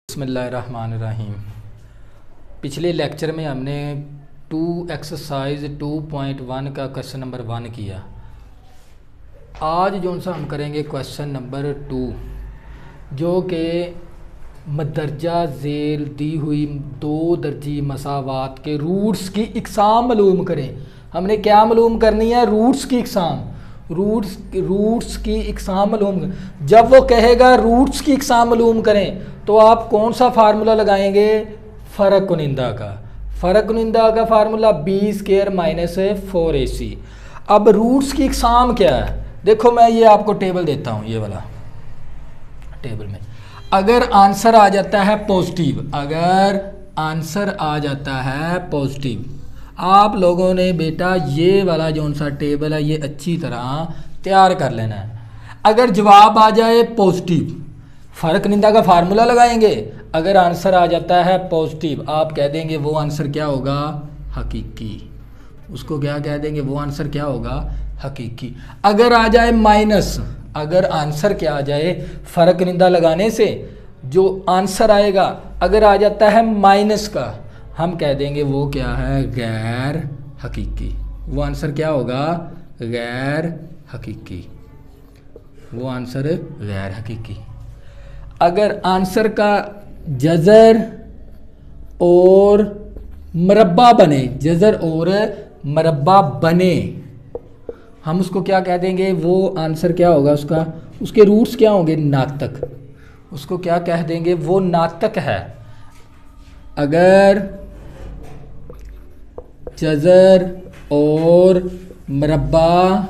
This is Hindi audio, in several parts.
बिस्मिल्लाहिर्रहमानिर्रहीम। पिछले लेक्चर में हमने एक्सरसाइज 2.1 का क्वेश्चन नंबर 1 किया। आज जो सा हम करेंगे क्वेश्चन नंबर 2, जो कि मदरजा झेल दी हुई दो दर्जी मसावात के रूट्स की इकसाम मालूम करें। हमने क्या मालूम करनी है? रूट्स की इकसाम। रूट्स की इकसाम मालूम। जब वो कहेगा रूट्स की इकसाम मालूम करें तो आप कौन सा फार्मूला लगाएंगे? फ़र्क कुनिंदा का। फ़र्क कुनिंदा का फार्मूला b² - 4ac। अब रूट्स की इकसाम क्या है? देखो मैं ये आपको टेबल देता हूँ, ये वाला टेबल में अगर आंसर आ जाता है पॉजिटिव, अगर आंसर आ जाता है पॉजिटिव, आप लोगों ने बेटा ये वाला जो सा टेबल है ये अच्छी तरह तैयार कर लेना है। अगर जवाब आ जाए पॉजिटिव, फ़र्क निंदा का फार्मूला लगाएंगे। अगर आंसर आ जाता है पॉजिटिव, आप कह देंगे वो आंसर क्या होगा? हकीकी। उसको क्या कह देंगे? वो आंसर क्या होगा? हकीकी। अगर आ जाए माइनस, अगर आंसर क्या आ जाए फ़र्क निंदा लगाने से जो आंसर आएगा अगर आ जाता है माइनस का, हम कह देंगे वो क्या है? गैर हकीकी। वो आंसर क्या होगा? गैर हकीकी। वो आंसर गैर हकीकी। अगर आंसर का जज़र और मरब्बा बने, जज़र और मरब्बा बने, हम उसको क्या कह देंगे? वो आंसर क्या होगा उसका? उसके रूट्स क्या होंगे? नातक। उसको क्या कह देंगे? वो नातक है। अगर जज़र और मरब्बा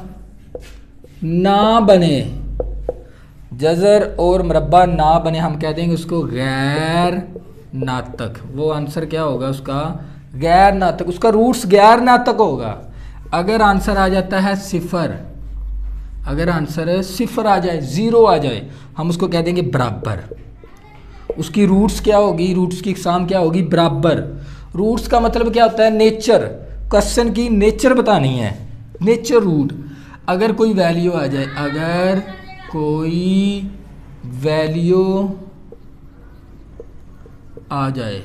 ना बने, जज़र और मरब्बा ना बने, हम कह देंगे उसको गैर नातक। वो आंसर क्या होगा उसका? गैर नातक। उसका रूट्स गैर नातक होगा। अगर आंसर आ जाता है सिफर, अगर आंसर सिफर आ जाए, ज़ीरो आ जाए, हम उसको कह देंगे बराबर। उसकी रूट्स क्या होगी? रूट्स की इकसाम क्या होगी? बराबर। रूट्स का मतलब क्या होता है? नेचर। क्वेश्चन की नेचर बतानी है, नेचर रूट। अगर कोई वैल्यू आ जाए, अगर कोई वैल्यू आ जाए,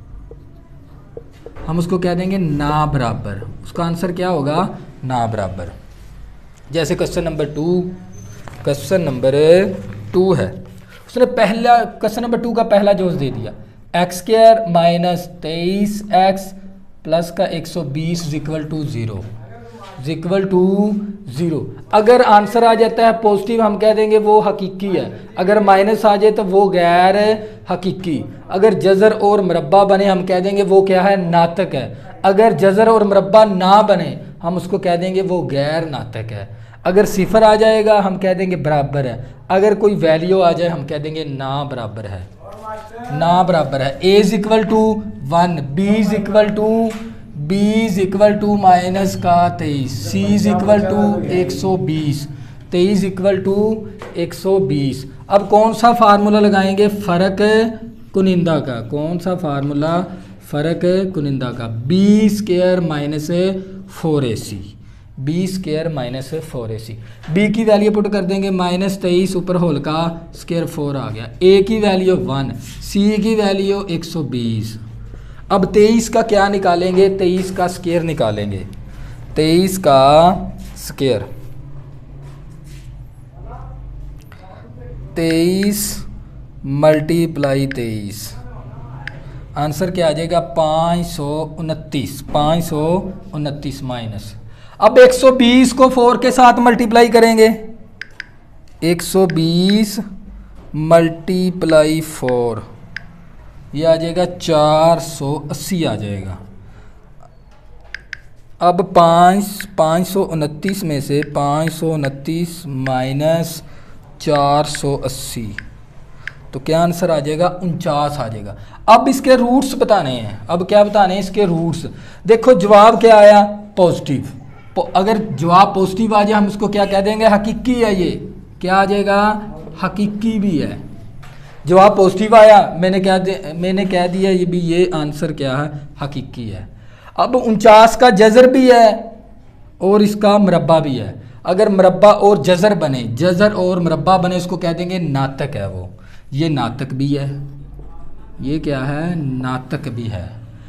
हम उसको कह देंगे ना बराबर। उसका आंसर क्या होगा? ना बराबर। जैसे क्वेश्चन नंबर 2, क्वेश्चन नंबर 2 है, उसने पहला क्वेश्चन नंबर 2 का पहला जोश दे दिया, x² - 23x प्लस का 120 = 0। अगर आंसर आ जाता है पॉजिटिव, हम कह देंगे वो हकीकी है। अगर माइनस आ जाए तो वो गैर हकीकी। अगर जज़र और मरब्बा बने, हम कह देंगे वो क्या है? नातक है। अगर जज़र और मरब्बा ना बने, हम उसको कह देंगे वो गैर नातक है। अगर सिफर आ जाएगा, हम कह देंगे बराबर है। अगर कोई वैल्यू आ जाए, हम कह देंगे ना बराबर है, ना बराबर है। a = 1, b = माइनस का 23, c = 120, 23 = 120। अब कौन सा फार्मूला लगाएंगे? फ़र्क कुनिंदा का। कौन सा फार्मूला? फ़र्क कुनिंदा का। b² - 4ac, b² - 4ac। b की वैल्यू पुट कर देंगे -23 ऊपर होल का स्क्वायर 4 आ गया। a की वैल्यू 1, c की वैल्यू 120। अब 23 का क्या निकालेंगे? 23 का स्क्वायर निकालेंगे। 23 का स्क्वायर, 23 × 23, आंसर क्या आ जाएगा? 529 माइनस। अब 120 को 4 के साथ मल्टीप्लाई करेंगे, 120 × 4, ये आ जाएगा 480 आ जाएगा। अब 529 में से 529 माइनस 480, तो क्या आंसर आ जाएगा? 49 आ जाएगा। अब इसके रूट्स बताने हैं। अब क्या बताने हैं? इसके रूट्स। देखो जवाब क्या आया? पॉजिटिव। अगर जवाब पॉजिटिव आ जाए, हम उसको क्या कह देंगे? हकीकी है। ये क्या आ जाएगा? हकीकी भी है। जवाब पॉजिटिव आया, मैंने कह दिया ये भी, ये आंसर क्या है? हकीकी है। अब 49 का जज़र भी है और इसका मरब्बा भी है। अगर मरब्बा और जज़र बने, जज़र और मरब्बा बने, उसको कह देंगे नातक है वो। ये नातक भी है। ये क्या है, नातक भी है।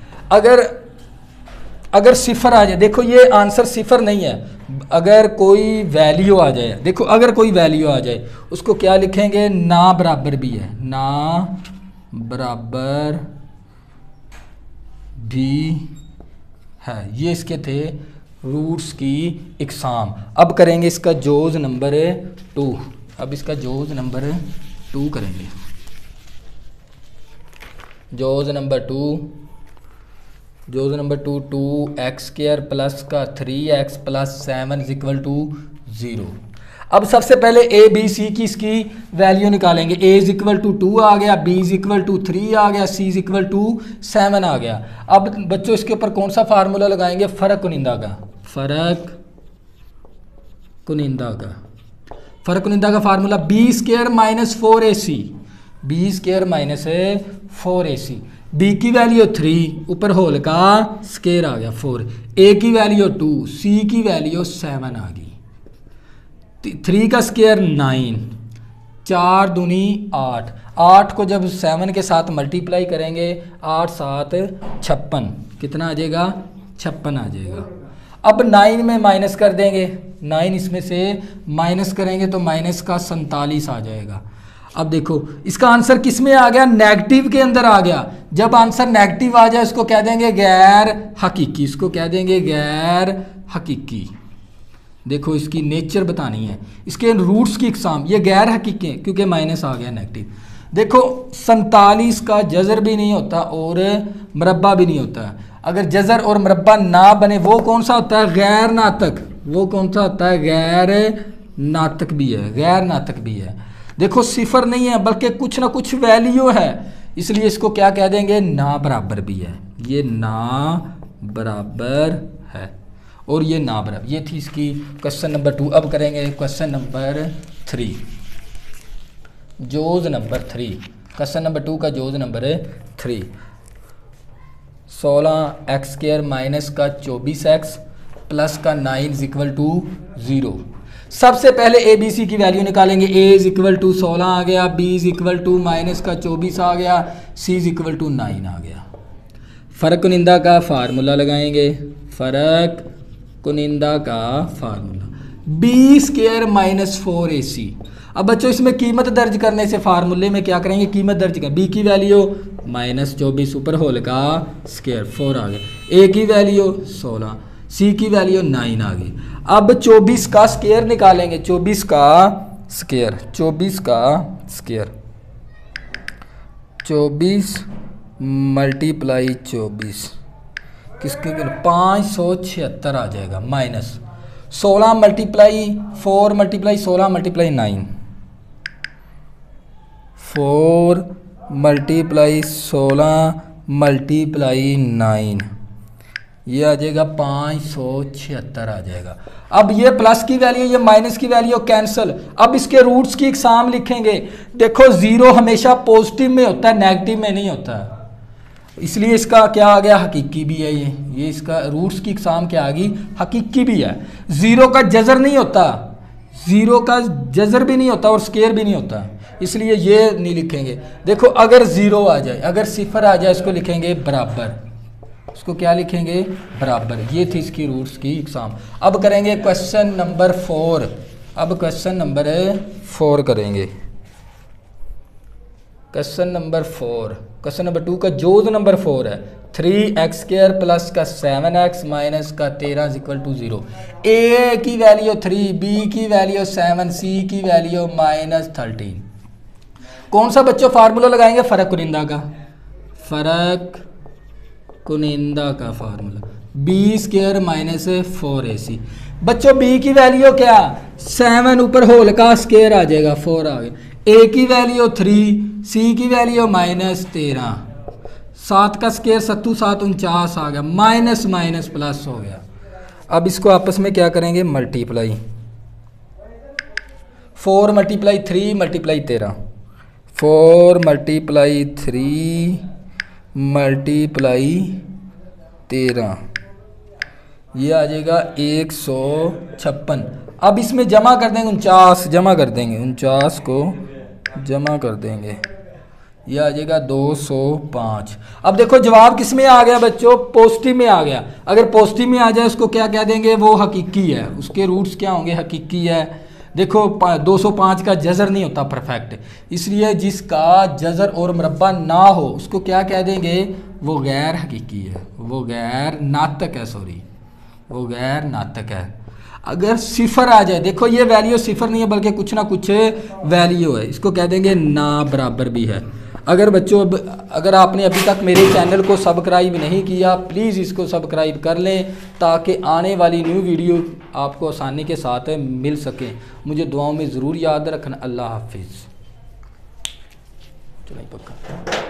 अगर सिफर आ जाए, देखो ये आंसर सिफर नहीं है, अगर कोई वैल्यू आ जाए, देखो अगर कोई वैल्यू आ जाए उसको क्या लिखेंगे, ना बराबर भी है, ना बराबर भी है। ये इसके थे रूट्स की इकसाम। अब करेंगे इसका जोज नंबर 2। अब इसका जोज नंबर 2 करेंगे। जोज नंबर 2 2x² प्लस का 3x plus 7 is equal to 0। अब सबसे पहले ए बी सी की इसकी वैल्यू निकालेंगे। ए इज इक्वल टू 2 आ गया, बी इज इक्वल टू 3 आ गया, सी इज इक्वल टू 7 आ गया। अब बच्चों इसके ऊपर कौन सा फार्मूला लगाएंगे, फ़र्क कुनिंदा का। फ़र्क कुनिंदा का formula b² minus 4ac, b² minus 4ac। b की वैल्यू 3, ऊपर होल का स्केयर आ गया 4, a की वैल्यू 2, c की वैल्यू 7 आ गई। 3 का स्केयर 9, 4 दूनी 8, 8 को जब 7 के साथ मल्टीप्लाई करेंगे 8 7 56, कितना आ जाएगा, 56 आ जाएगा। अब 9 में माइनस कर देंगे, 9 इसमें से माइनस करेंगे तो माइनस का 47 आ जाएगा। अब देखो इसका आंसर किस में आ गया, नेगेटिव के अंदर आ गया। जब आंसर नेगेटिव आ जाए इसको कह देंगे गैर हकीकी, इसको कह देंगे गैर हकीकी। देखो इसकी नेचर बतानी है, इसके रूट्स की इकसाम, ये गैर हकीकी है क्योंकि माइनस आ गया नेगेटिव। देखो 47 का जज़र भी नहीं होता और मरब्बा भी नहीं होता। अगर जज़र और मरब्बा ना बने वो कौन सा होता है, गैर नातक। वो कौन सा होता है, गैर नातक भी है, गैर नातक भी है। देखो सिफर नहीं है बल्कि कुछ ना कुछ वैल्यू है, इसलिए इसको क्या कह देंगे, ना बराबर भी है। ये ना बराबर है और ये ना बराबर। ये थी इसकी क्वेश्चन नंबर 2। अब करेंगे क्वेश्चन नंबर 3, जोज नंबर 3। क्वेश्चन नंबर 2 का जोज नंबर 3। 16x² माइनस का 24x प्लस का 9 इज इक्वल टू 0। सबसे पहले ए बी सी की वैल्यू निकालेंगे। ए इज इक्वल टू 16 आ गया, B is equal to minus का 24 आ गया, सी इज इक्वल टू 9 आ गया। फ़र्क कुनिंदा का फार्मूला लगाएंगे। फ़र्क कुनिंदा का फार्मूला b² माइनस 4ac। अब बच्चों इसमें कीमत दर्ज करने से फार्मूले में क्या करेंगे, कीमत दर्ज करें। b की वैल्यू माइनस 24 ऊपर होल का स्केयर 4 आ गया, a की वैल्यू 16, c की वैल्यू 9 आ गई। अब 24 का स्केयर निकालेंगे। 24 का स्केयर 24 मल्टीप्लाई 24 किसके 576 आ जाएगा, minus 16 multiply 4 multiply 16 multiply 9, 4 multiply 16 multiply 9, ये आ जाएगा 576 आ जाएगा। अब ये प्लस की वैल्यू ये माइनस की वैल्यू कैंसिल। अब इसके रूट्स की इकसाम लिखेंगे। देखो 0 हमेशा पॉजिटिव में होता है, नेगेटिव में नहीं होता है, इसलिए इसका क्या आ गया, हकीकी भी है। ये इसका रूट्स की इकसाम क्या आ गई, हकीकी भी है। 0 का जज़र नहीं होता, 0 का जज़र भी नहीं होता और स्केयर भी नहीं होता, इसलिए ये नहीं लिखेंगे। देखो अगर 0 आ जाए, अगर सिफर आ जाए, इसको लिखेंगे बराबर। इसको क्या लिखेंगे, बराबर। ये थी इसकी रूट्स की इकसाम। अब करेंगे क्वेश्चन नंबर 4। अब क्वेश्चन नंबर 4 करेंगे। क्वेश्चन नंबर 4, क्वेश्चन नंबर 2 का जोज नंबर 4 है। 3x² प्लस का 7x माइनस का 13 इज इक्वल टू 0। a की वैल्यू 3, b की वैल्यू 7, c की वैल्यू माइनस 13। कौन सा बच्चों फार्मूला लगाएंगे, फ़र्क कुनिंदा का। फ़र्क कुनिंदा का फार्मूला b² माइनस 4ac। बच्चों b की वैल्यू क्या, 7 ऊपर होल का स्केयर आ जाएगा 4 आ गया, a की वैल्यू 3, c की वैल्यू माइनस 13, 7 का स्केयर 7 7 49 आ गया, माइनस माइनस प्लस हो गया। अब इसको आपस में क्या करेंगे, multiply. 4 multiply 3 multiply 13, 4 multiply 3 multiply 13, ये आ जाएगा 156। अब इसमें जमा कर देंगे 49, जमा कर देंगे 49 को जमा कर देंगे, ये आ जाएगा 205। अब देखो जवाब किस में आ गया बच्चों, पॉजिटिव में आ गया। अगर पॉजिटिव में आ जाए उसको क्या कह देंगे, वो हकीकी है, उसके रूट्स क्या होंगे, हकीकी है। देखो 205 का जज़र नहीं होता परफेक्ट, इसलिए जिसका जज़र और मुरब्बा ना हो उसको क्या कह देंगे, वो गैर हकीकी है, वो गैर नातक है, सॉरी वो गैर नातक है। अगर सिफर आ जाए, देखो ये वैल्यू सिफर नहीं है बल्कि कुछ ना कुछ वैल्यू है, इसको कह देंगे ना बराबर भी है। अगर बच्चों अगर आपने अभी तक मेरे चैनल को सब्सक्राइब नहीं किया, प्लीज़ इसको सब्सक्राइब कर लें ताकि आने वाली न्यू वीडियो आपको आसानी के साथ मिल सके। मुझे दुआओं में ज़रूर याद रखना। अल्लाह हाफिज़। चलो पक्का।